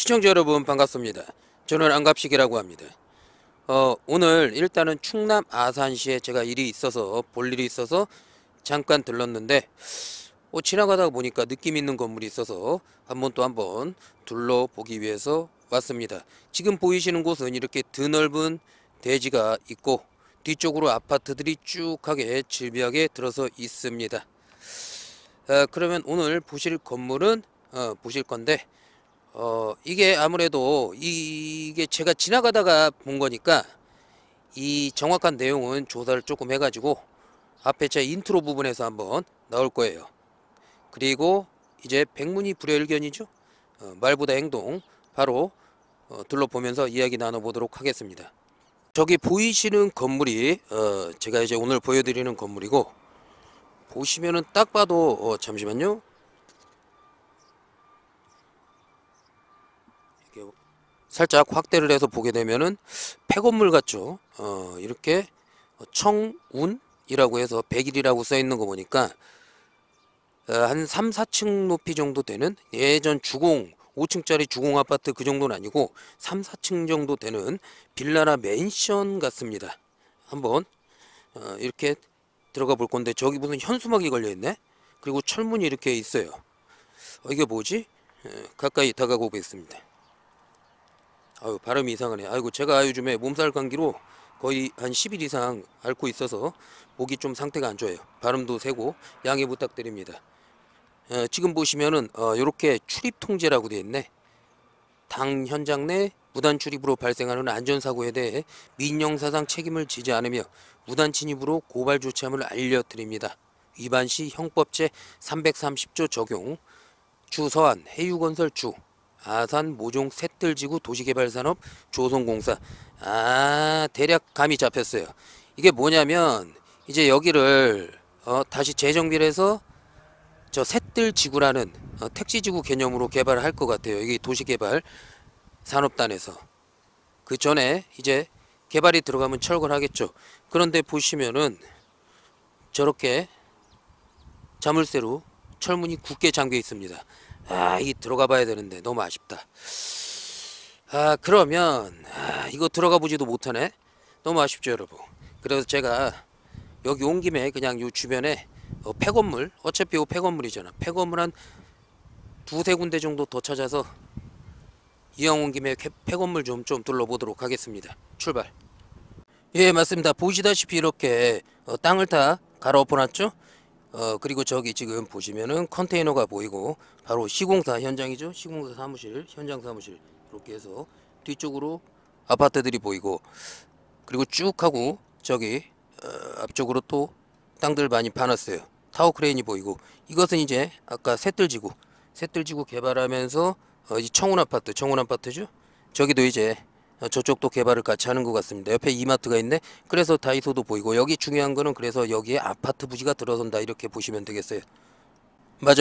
시청자 여러분 반갑습니다. 저는 안갑식이라고 합니다. 오늘 일단은 충남 아산시에 제가 일이 있어서 볼 일이 있어서 잠깐 들렀는데 지나가다 보니까 느낌 있는 건물이 있어서 한번 둘러보기 위해서 왔습니다. 지금 보이시는 곳은 이렇게 드넓은 대지가 있고 뒤쪽으로 아파트들이 쭉하게 질비하게 들어서 있습니다. 그러면 오늘 보실 건물은 보실 건데 이게 아무래도 이게 제가 지나가다가 본 거니까 이 정확한 내용은 조사를 조금 해가지고 앞에 제 인트로 부분에서 한번 나올 거예요. 그리고 이제 백문이 불여일견이죠. 말보다 행동 바로 둘러보면서 이야기 나눠보도록 하겠습니다. 저기 보이시는 건물이 제가 이제 오늘 보여드리는 건물이고, 보시면은 딱 봐도 잠시만요. 이렇게 살짝 확대를 해서 보게 되면은 폐건물 같죠. 이렇게 청운이라고 해서 100일이라고 써 있는 거 보니까 한 3, 4층 높이 정도 되는 예전 주공 5층짜리 주공 아파트 그 정도는 아니고 3, 4층 정도 되는 빌라나 맨션 같습니다. 한번 이렇게 들어가 볼 건데, 저기 무슨 현수막이 걸려 있네. 그리고 철문이 이렇게 있어요. 이게 뭐지? 가까이 다가가 보겠습니다. 아유, 발음이 이상하네. 아이고, 제가 요즘에 몸살 감기로 거의 한 10일 이상 앓고 있어서 목이 좀 상태가 안 좋아요. 발음도 세고 양해 부탁드립니다. 지금 보시면은 이렇게 출입 통제라고 되어 있네. 당 현장 내 무단 출입으로 발생하는 안전사고에 대해 민형사상 책임을 지지 않으며 무단 침입으로 고발 조치함을 알려드립니다. 위반 시 형법 제 330조 적용. 주서한 해유건설 주 아산 모종 셋들지구 도시개발산업 조성공사. 대략 감이 잡혔어요. 이게 뭐냐면 이제 여기를 다시 재정비를 해서 저 셋들지구라는 택지지구 개념으로 개발을 할 것 같아요. 이게 도시개발 산업단에서. 그 전에 이제 개발이 들어가면 철거를 하겠죠. 그런데 보시면은 저렇게 자물쇠로 철문이 굳게 잠겨 있습니다. 이 들어가 봐야 되는데 너무 아쉽다. 그러면 이거 들어가 보지도 못하네. 너무 아쉽죠 여러분. 그래서 제가 여기 온 김에 그냥 요 주변에 폐건물, 어차피 요 폐건물이잖아. 폐건물 한 두세 군데 정도 더 찾아서 이왕 온 김에 폐건물 좀 둘러보도록 하겠습니다. 출발. 예, 맞습니다. 보시다시피 이렇게 땅을 다 갈아엎어놨죠. 그리고 저기 지금 보시면은 컨테이너가 보이고 바로 시공사 현장이죠. 시공사 사무실, 현장 사무실 이렇게 해서 뒤쪽으로 아파트들이 보이고, 그리고 쭉 하고 저기 앞쪽으로 또 땅들 많이 파놨어요. 타워 크레인이 보이고, 이것은 이제 아까 셋들지구 개발하면서 이 청운 아파트죠. 저기도 이제 저쪽도 개발을 같이 하는 것 같습니다. 옆에 이마트가 있네. 그래서 다이소도 보이고, 여기 중요한 거는 그래서 여기에 아파트 부지가 들어선다 이렇게 보시면 되겠어요. 맞아.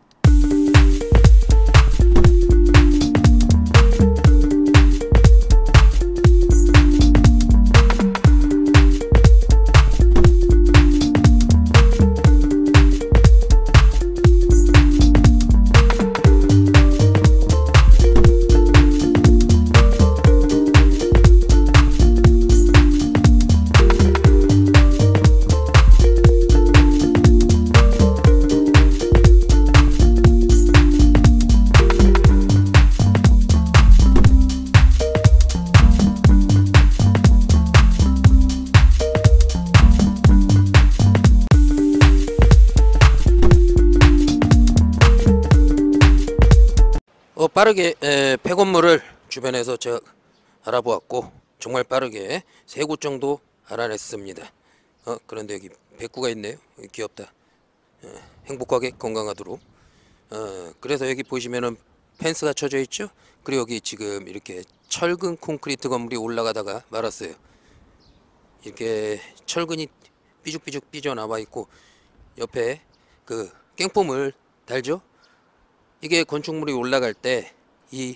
빠르게 폐건물을 주변에서 제가 알아보았고, 정말 빠르게 3곳 정도 알아냈습니다. 그런데 여기 백구가 있네요. 귀엽다. 행복하게 건강하도록. 그래서 여기 보시면은 펜스가 쳐져 있죠. 그리고 여기 지금 이렇게 철근 콘크리트 건물이 올라가다가 말았어요. 이렇게 철근이 삐죽삐죽 삐져나와 있고, 옆에 그 깽폼을 달죠. 이게 건축물이 올라갈 때 이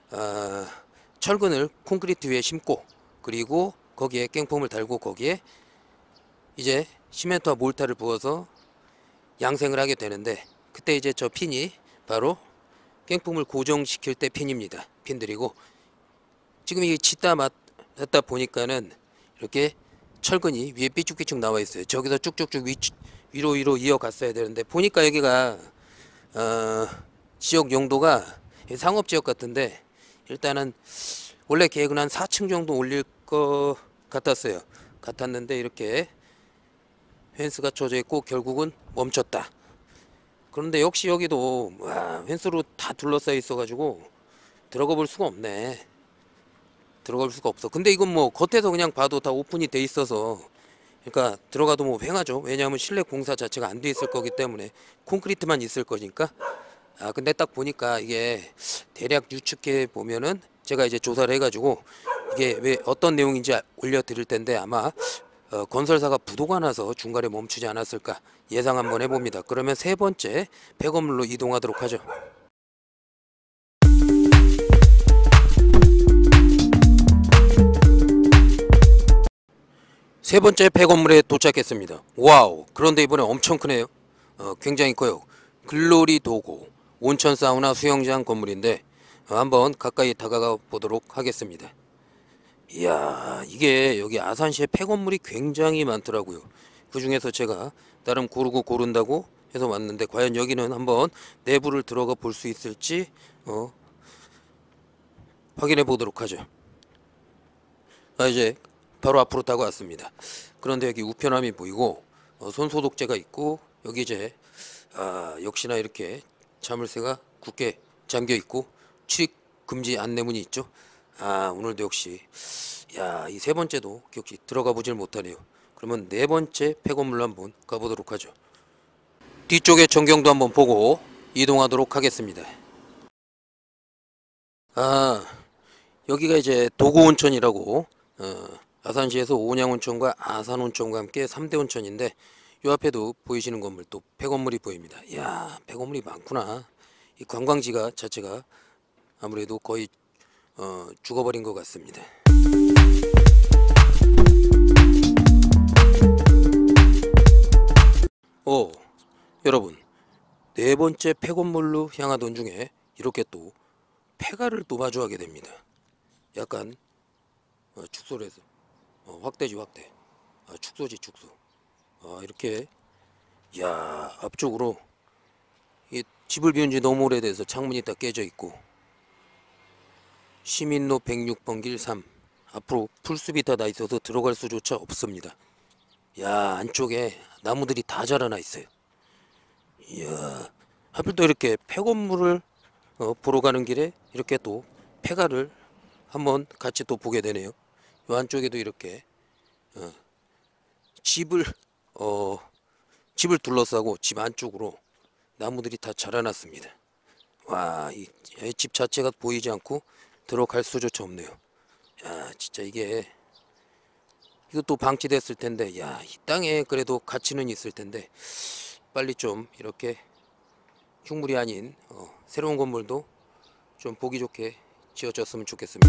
철근을 콘크리트 위에 심고, 그리고 거기에 깽폼을 달고 거기에 이제 시멘트와 몰타를 부어서 양생을 하게 되는데, 그때 이제 저 핀이 바로 깽품을 고정시킬 때 핀입니다. 핀들이고, 지금 이게 짓다 맞다 보니까는 이렇게 철근이 위에 삐쭉삐쭉 나와 있어요. 저기서 쭉쭉쭉 위로 이어갔어야 되는데, 보니까 여기가 지역 용도가 상업지역 같은데, 일단은 원래 계획은 한 4층 정도 올릴 것 같았는데 이렇게 펜스가 쳐져 있고 결국은 멈췄다. 그런데 역시 여기도 펜스로 다 둘러싸여 있어 가지고 들어가 볼 수가 없네. 들어갈 수가 없어. 근데 이건 뭐 겉에서 그냥 봐도 다 오픈이 돼 있어서, 그러니까 들어가도 뭐 횡하죠. 왜냐하면 실내 공사 자체가 안 돼 있을 거기 때문에, 콘크리트만 있을 거니까. 근데 딱 보니까 이게 대략 유축해 보면은, 제가 이제 조사를 해가지고 이게 왜 어떤 내용인지 올려드릴 텐데, 아마 건설사가 부도가 나서 중간에 멈추지 않았을까 예상 한번 해봅니다. 그러면 세 번째 폐건물로 이동하도록 하죠. 세 번째 폐건물에 도착했습니다. 와우! 그런데 이번에 엄청 크네요. 굉장히 커요. 글로리 도고 온천 사우나 수영장 건물인데, 한번 가까이 다가가 보도록 하겠습니다. 이야, 이게 여기 아산시에 폐건물이 굉장히 많더라고요. 그 중에서 제가 나름 고른다고 해서 왔는데, 과연 여기는 한번 내부를 들어가 볼 수 있을지 확인해 보도록 하죠. 이제 바로 앞으로 다가왔습니다. 그런데 여기 우편함이 보이고 손소독제가 있고, 여기 이제 역시나 이렇게 자물쇠가 굳게 잠겨 있고 출입 금지 안내문이 있죠. 오늘도 역시 이 세 번째도 역시 들어가 보질 못하네요. 그러면 네 번째 폐건물로 한번 가보도록 하죠. 뒤쪽에 전경도 한번 보고 이동하도록 하겠습니다. 여기가 이제 도고온천이라고, 아산시에서 온양온천과 아산온천과 함께 3대 온천인데, 요 앞에도 보이시는 건물, 또 폐건물이 보입니다. 이야, 폐건물이 많구나. 이 관광지가 자체가 아무래도 거의 죽어버린 것 같습니다. 여러분, 네 번째 폐건물로 향하던 중에 이렇게 또 폐가를 또 마주하게 됩니다. 약간 축소를 해서 확대지 확대. 축소지 축소. 이렇게 앞쪽으로 이 집을 비운 지 너무 오래돼서 창문이 다 깨져 있고, 시민로 106번 길 3, 앞으로 풀숲이 다 나 있어서 들어갈 수조차 없습니다. 안쪽에 나무들이 다 자라나 있어요. 하필 또 이렇게 폐건물을 보러 가는 길에 이렇게 또 폐가를 한번 같이 또 보게 되네요. 이 안쪽에도 이렇게 집을 둘러싸고 집 안쪽으로 나무들이 다 자라났습니다. 이 집 자체가 보이지 않고 들어갈 수조차 없네요. 진짜 이것도 방치됐을 텐데, 이 땅에 그래도 가치는 있을 텐데, 빨리 좀 이렇게 흉물이 아닌 새로운 건물도 좀 보기 좋게 지어졌으면 좋겠습니다.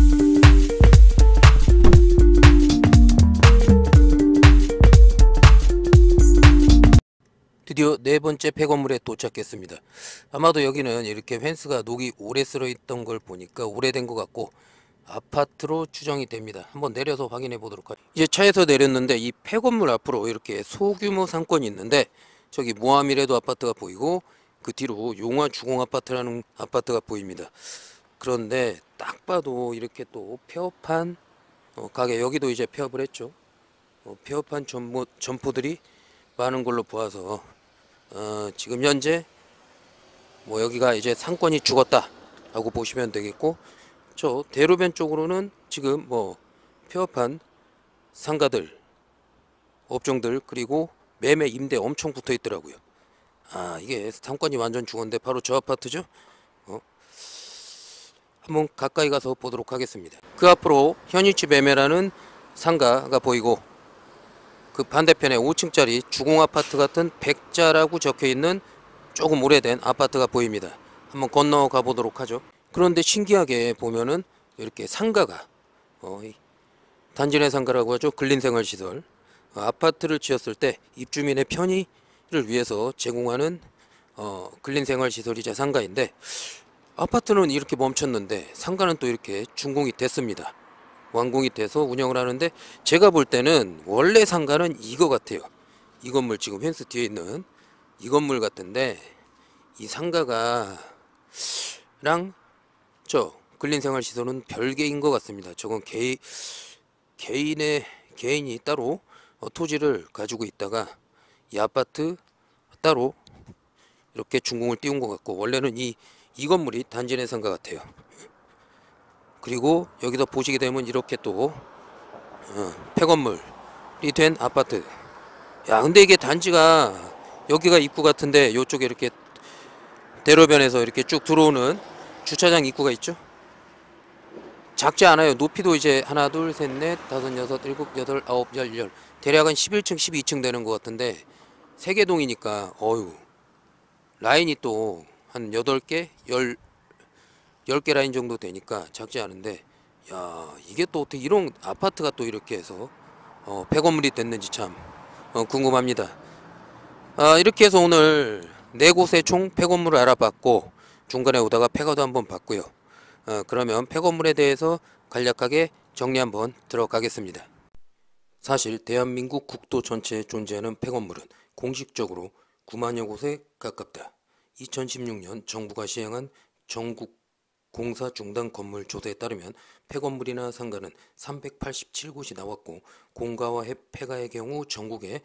드디어 네 번째 폐건물에 도착했습니다. 아마도 여기는 이렇게 펜스가 녹이 오래 쓸어 있던 걸 보니까 오래된 것 같고 아파트로 추정이 됩니다. 한번 내려서 확인해 보도록 하죠. 이제 차에서 내렸는데, 이 폐건물 앞으로 이렇게 소규모 상권이 있는데, 저기 모하미레도 아파트가 보이고 그 뒤로 용화 주공 아파트라는 아파트가 보입니다. 그런데 딱 봐도 이렇게 또 폐업한 가게, 여기도 이제 폐업을 했죠. 폐업한 점포들이 많은 걸로 보아서 지금 현재 뭐 여기가 이제 상권이 죽었다 라고 보시면 되겠고, 저 대로변 쪽으로는 지금 뭐 폐업한 상가들, 업종들, 그리고 매매 임대 엄청 붙어 있더라고요. 이게 상권이 완전 죽었는데 바로 저 아파트죠. 한번 가까이 가서 보도록 하겠습니다. 그 앞으로 현위치 매매라는 상가가 보이고, 그 반대편에 5층짜리 주공아파트 같은 백자라고 적혀있는 조금 오래된 아파트가 보입니다. 한번 건너가 보도록 하죠. 그런데 신기하게 보면은 이렇게 상가가 단지 내 상가라고 하죠. 근린생활시설, 아파트를 지었을 때 입주민의 편의를 위해서 제공하는 근린생활시설이자 상가인데, 아파트는 이렇게 멈췄는데 상가는 또 이렇게 준공이 됐습니다. 완공이 돼서 운영을 하는데, 제가 볼 때는 원래 상가는 이거 같아요. 이 건물, 지금 펜스 뒤에 있는 이 건물 같은데, 이 상가가 랑 저 근린생활시설은 별개인 것 같습니다. 저건 개인이 따로 토지를 가지고 있다가 이 아파트 따로 이렇게 준공을 띄운 것 같고, 원래는 이 건물이 단지 내 상가 같아요. 그리고 여기서 보시게 되면 이렇게 또 폐건물이 된 아파트. 야, 근데 이게 단지가 여기가 입구 같은데, 요쪽에 이렇게 대로변에서 이렇게 쭉 들어오는 주차장 입구가 있죠. 작지 않아요. 높이도 이제 하나, 둘, 셋, 넷, 다섯, 여섯, 일곱, 여덟, 아홉, 열 대략 한 11층, 12층 되는 것 같은데, 세개동이니까 어휴, 라인이 또 한 8개, 10개 라인 정도 되니까 작지 않은데, 야, 이게 또 어떻게 이런 아파트가 또 이렇게 해서 폐건물이 됐는지 참 궁금합니다. 이렇게 해서 오늘 4곳의 총 폐건물을 알아봤고, 중간에 오다가 폐가도 한번 봤고요. 그러면 폐건물에 대해서 간략하게 정리 한번 들어가겠습니다. 사실 대한민국 국토 전체에 존재하는 폐건물은 공식적으로 9만여 곳에 가깝다. 2016년 정부가 시행한 전국 공사 중단 건물 조사에 따르면 폐건물이나 상가는 387곳이 나왔고, 공가와 폐가의 경우 전국에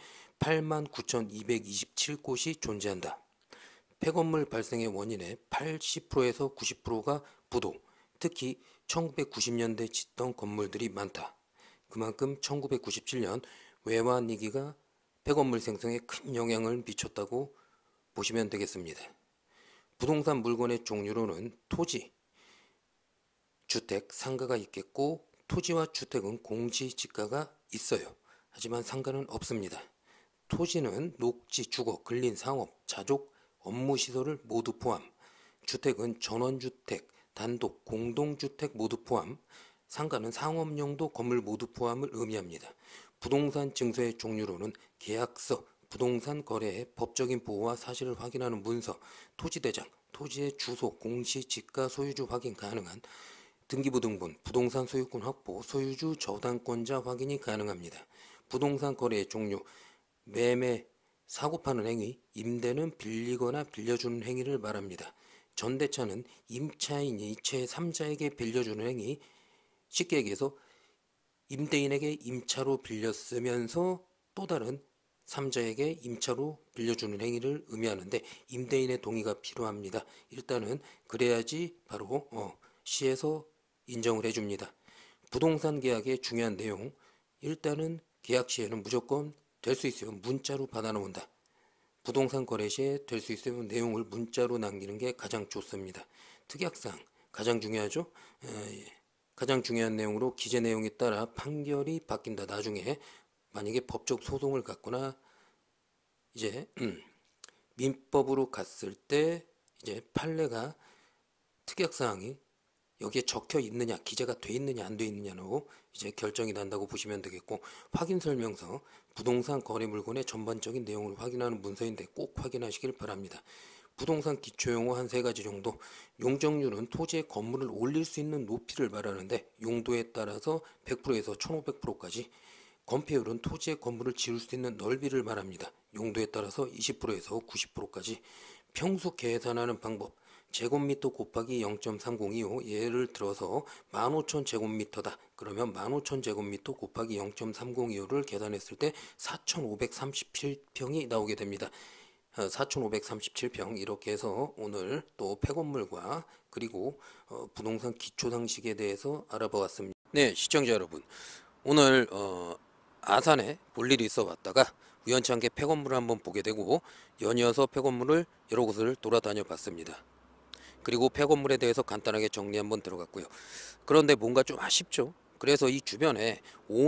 89,227곳이 존재한다. 폐건물 발생의 원인의 80%에서 90%가 부도, 특히 1990년대 짓던 건물들이 많다. 그만큼 1997년 외환위기가 폐건물 생성에 큰 영향을 미쳤다고 보시면 되겠습니다. 부동산 물건의 종류로는 토지, 주택, 상가가 있겠고, 토지와 주택은 공시지가가 있어요. 하지만 상가는 없습니다. 토지는 녹지, 주거, 근린, 상업, 자족, 업무시설을 모두 포함, 주택은 전원주택, 단독, 공동주택 모두 포함, 상가는 상업용도 건물 모두 포함을 의미합니다. 부동산 증서의 종류로는 계약서, 부동산 거래의 법적인 보호와 사실을 확인하는 문서, 토지대장, 토지의 주소, 공시지가 소유주 확인 가능한 등기부등본, 부동산 소유권 확보, 소유주 저당권자 확인이 가능합니다. 부동산 거래의 종류, 매매, 사고 파는 행위, 임대는 빌리거나 빌려주는 행위를 말합니다. 전대차는 임차인이 제3자에게 빌려주는 행위, 쉽게 얘기해서 임대인에게 임차로 빌렸으면서 또 다른 3자에게 임차로 빌려주는 행위를 의미하는데, 임대인의 동의가 필요합니다. 일단은 그래야지 바로 시에서 인정을 해줍니다. 부동산 계약의 중요한 내용, 일단은 계약 시에는 무조건 될 수 있으면 문자로 받아놓는다. 부동산 거래 시에 될 수 있으면 내용을 문자로 남기는 게 가장 좋습니다. 특약사항 가장 중요하죠. 가장 중요한 내용으로 기재 내용에 따라 판결이 바뀐다. 나중에 만약에 법적 소송을 갖거나 이제 민법으로 갔을 때 이제 판례가 특약사항이 여기에 적혀 있느냐, 기재가 돼 있느냐 안 돼 있느냐로 이제 결정이 난다고 보시면 되겠고, 확인설명서, 부동산 거래 물건의 전반적인 내용을 확인하는 문서인데 꼭 확인하시길 바랍니다. 부동산 기초용어 한 3가지 정도, 용적률은 토지의 건물을 올릴 수 있는 높이를 말하는데, 용도에 따라서 100%에서 1500%까지, 건폐율은 토지의 건물을 지을 수 있는 넓이를 말합니다. 용도에 따라서 20%에서 90%까지, 평수 계산하는 방법, 제곱미터 곱하기 0.3025, 예를 들어서 15,000제곱미터다. 그러면 15,000제곱미터 곱하기 0.3025를 계산했을 때 4,537평이 나오게 됩니다. 4,537평. 이렇게 해서 오늘 또 폐건물과 그리고 부동산 기초상식에 대해서 알아보았습니다. 네, 시청자 여러분, 오늘 아산에 볼 일이 있어 왔다가 우연치 않게 폐건물을 한번 보게 되고, 연이어서 폐건물을 여러 곳을 돌아다녀 봤습니다. 그리고 폐건물에 대해서 간단하게 정리 한번 들어갔고요. 그런데 뭔가 좀 아쉽죠. 그래서 이 주변에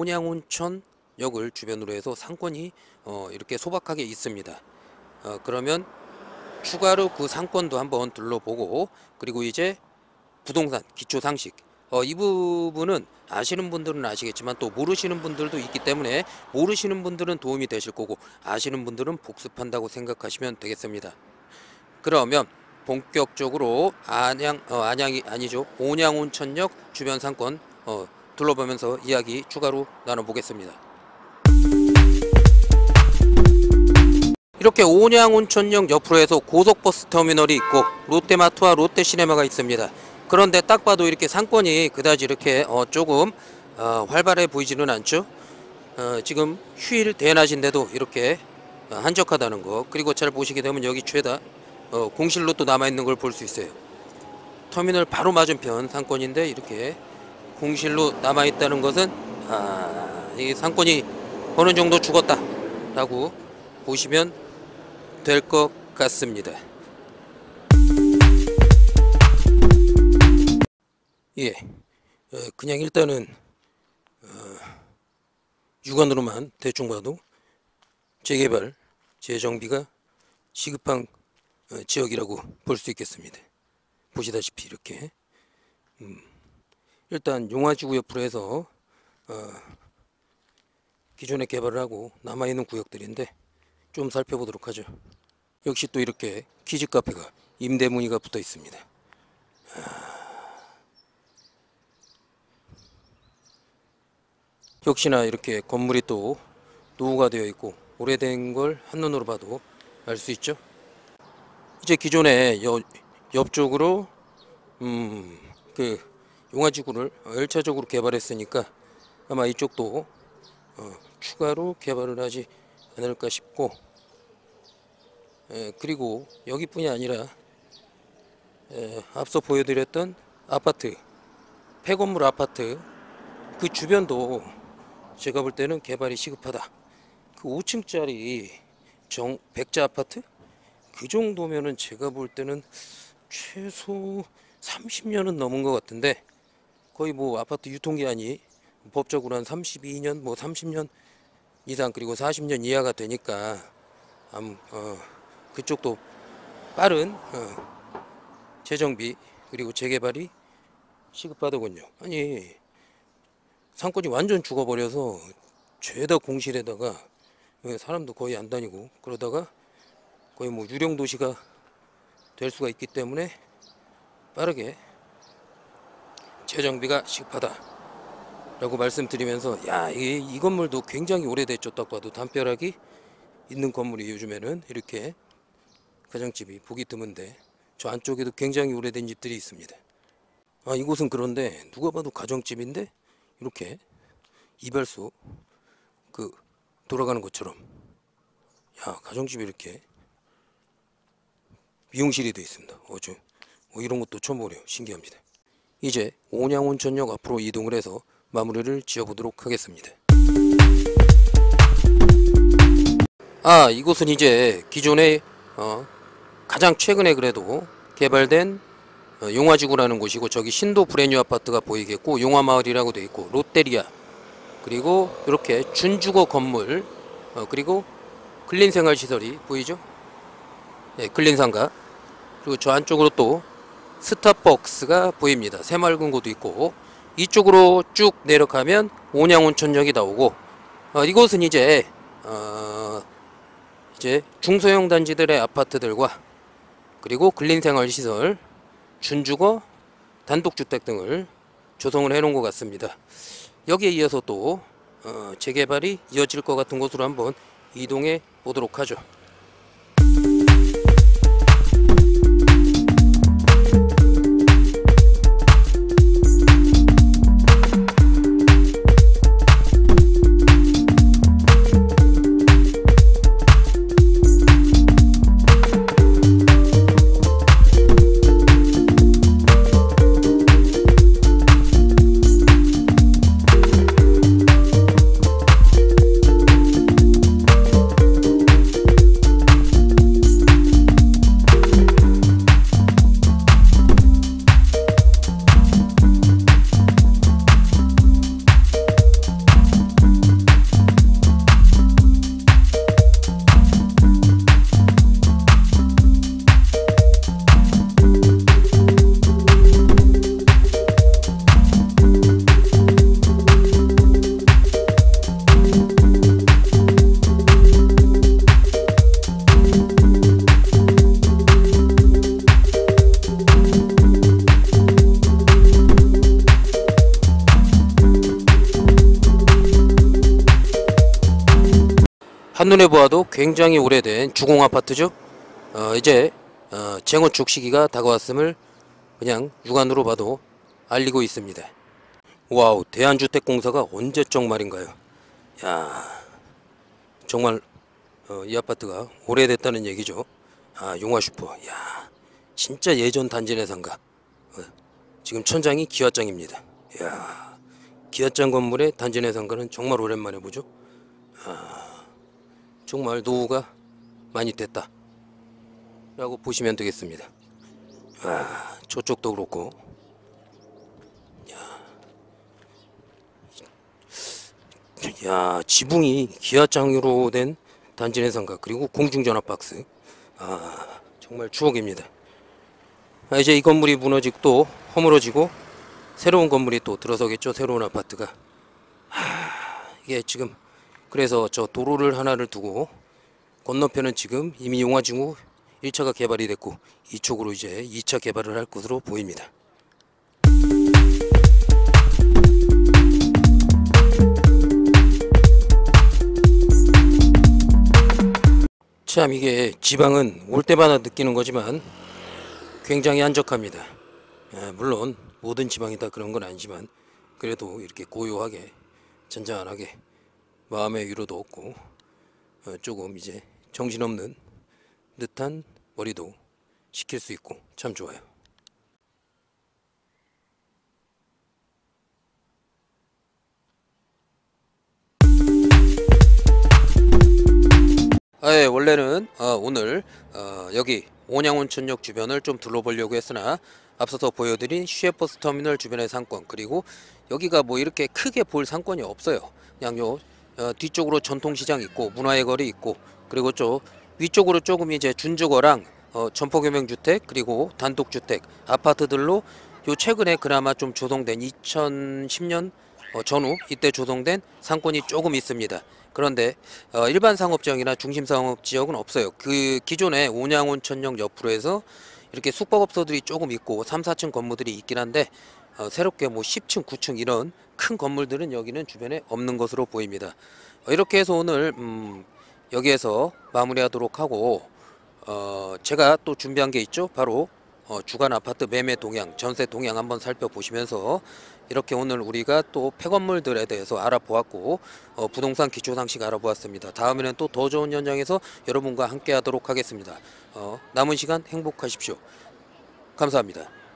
온양온천역을 주변으로 해서 상권이 이렇게 소박하게 있습니다. 그러면 추가로 그 상권도 한번 둘러보고, 그리고 이제 부동산 기초상식, 이 부분은 아시는 분들은 아시겠지만 또 모르시는 분들도 있기 때문에, 모르시는 분들은 도움이 되실 거고 아시는 분들은 복습한다고 생각하시면 되겠습니다. 그러면 본격적으로 안양이 아니죠, 온양온천역 주변 상권 둘러보면서 이야기 추가로 나눠보겠습니다. 이렇게 온양온천역 옆으로 해서 고속버스 터미널이 있고 롯데마트와 롯데시네마가 있습니다. 그런데 딱 봐도 이렇게 상권이 그다지 이렇게 조금 활발해 보이지는 않죠. 지금 휴일 대낮인데도 이렇게 한적하다는 거, 그리고 잘 보시게 되면 여기 죄다 공실로 또 남아있는 걸 볼 수 있어요. 터미널 바로 맞은편 상권인데 이렇게 공실로 남아있다는 것은 이 상권이 어느 정도 죽었다 라고 보시면 될 것 같습니다. 예, 그냥 일단은 육안으로만 대충 봐도 재개발, 재정비가 시급한 지역이라고 볼 수 있겠습니다. 보시다시피 이렇게 일단 용화지구 옆으로 해서 기존에 개발을 하고 남아있는 구역들인데 좀 살펴보도록 하죠. 역시 또 이렇게 키즈카페가 임대 문의가 붙어 있습니다. 역시나 이렇게 건물이 또 노후가 되어 있고 오래된 걸 한눈으로 봐도 알 수 있죠. 이제 기존에 옆쪽으로 그 용화지구를 1차적으로 개발했으니까 아마 이쪽도 추가로 개발을 하지 않을까 싶고, 그리고 여기뿐이 아니라 앞서 보여드렸던 아파트, 폐건물 아파트 그 주변도 제가 볼 때는 개발이 시급하다. 그 5층짜리 백자 아파트 그 정도면은 제가 볼 때는 최소 30년은 넘은 것 같은데, 거의 뭐 아파트 유통기한이 법적으로 한 32년, 뭐 30년 이상, 그리고 40년 이하가 되니까 그쪽도 빠른 재정비 그리고 재개발이 시급하더군요. 아니, 상권이 완전 죽어버려서 죄다 공실에다가 사람도 거의 안 다니고 그러다가 거의 뭐 유령 도시가 될 수가 있기 때문에 빠르게 재정비가 시급하다라고 말씀드리면서, 이 건물도 굉장히 오래됐죠. 딱 봐도 담벼락이 있는 건물이 요즘에는 이렇게 가정집이 보기 드문데, 저 안쪽에도 굉장히 오래된 집들이 있습니다. 이곳은 그런데 누가 봐도 가정집인데 이렇게 이발소 돌아가는 것처럼, 가정집이 이렇게 미용실이 되어 있습니다. 이런 것도 처음 보네요. 신기합니다. 이제 온양온천역 앞으로 이동을 해서 마무리를 지어보도록 하겠습니다. 이곳은 이제 기존에 가장 최근에 그래도 개발된 용화지구라는 곳이고, 저기 신도 브랜뉴 아파트가 보이겠고, 용화마을이라고 되어 있고, 롯데리아, 그리고 이렇게 준주거 건물, 그리고 근린생활시설이 보이죠? 근린상가, 그리고 저 안쪽으로 또 스타벅스가 보입니다. 새마을금고도 있고, 이쪽으로 쭉 내려가면 온양온천역이 나오고, 이곳은 이제 중소형 단지들의 아파트들과 그리고 근린생활시설, 준주거, 단독주택 등을 조성을 해놓은 것 같습니다. 여기에 이어서 또 재개발이 이어질 것 같은 곳으로 한번 이동해 보도록 하죠. 한눈에 보아도 굉장히 오래된 주공 아파트죠. 이제 재건축 시기가 다가왔음을 그냥 육안으로 봐도 알리고 있습니다. 와우, 대한주택공사가 언제적 말인가요? 야, 정말 이 아파트가 오래됐다는 얘기죠. 용화슈퍼. 야, 진짜 예전 단지 내상가. 지금 천장이 기와장입니다. 야, 기와장 건물의 단지 내상가는 정말 오랜만에 보죠. 정말 노후가 많이 됐다 라고 보시면 되겠습니다. 저쪽도 그렇고. 야, 지붕이 기와장으로 된 단지 내상가, 그리고 공중전화 박스. 정말 추억입니다. 이제 이 건물이 무너지고 또 허물어지고 새로운 건물이 또 들어서겠죠. 새로운 아파트가. 이게 지금 그래서 저 도로를 하나를 두고 건너편은 지금 이미 용화중구 1차가 개발이 됐고 이쪽으로 이제 2차 개발을 할 것으로 보입니다. 참, 이게 지방은 올 때마다 느끼는 거지만 굉장히 한적합니다. 물론 모든 지방이 다 그런 건 아니지만 그래도 이렇게 고요하게 잔잔하게 마음의 위로도 없고 조금 이제 정신없는 듯한 머리도 식힐 수 있고 참 좋아요. 원래는 오늘 여기 온양온천역 주변을 좀 둘러보려고 했으나 앞서서 보여드린 시외버스터미널 주변의 상권, 그리고 여기가 뭐 이렇게 크게 볼 상권이 없어요. 그냥 요 뒤쪽으로 전통시장 있고 문화의 거리 있고, 그리고 저 위쪽으로 조금 이제 준주거랑 점포교명주택 그리고 단독주택 아파트들로 요 최근에 그나마 좀 조성된 2010년 전후 이때 조성된 상권이 조금 있습니다. 그런데 일반 상업지역이나 중심 상업지역은 없어요. 그 기존의 온양온천역 옆으로 해서 이렇게 숙박업소들이 조금 있고 3, 4층 건물들이 있긴 한데 새롭게 뭐 10층, 9층 이런 큰 건물들은 여기는 주변에 없는 것으로 보입니다. 이렇게 해서 오늘 여기에서 마무리하도록 하고 제가 또 준비한 게 있죠. 바로 주간 아파트 매매 동향, 전세 동향 한번 살펴보시면서 이렇게 오늘 우리가 또 폐건물들에 대해서 알아보았고 부동산 기초상식 알아보았습니다. 다음에는 또 더 좋은 현장에서 여러분과 함께 하도록 하겠습니다. 남은 시간 행복하십시오. 감사합니다.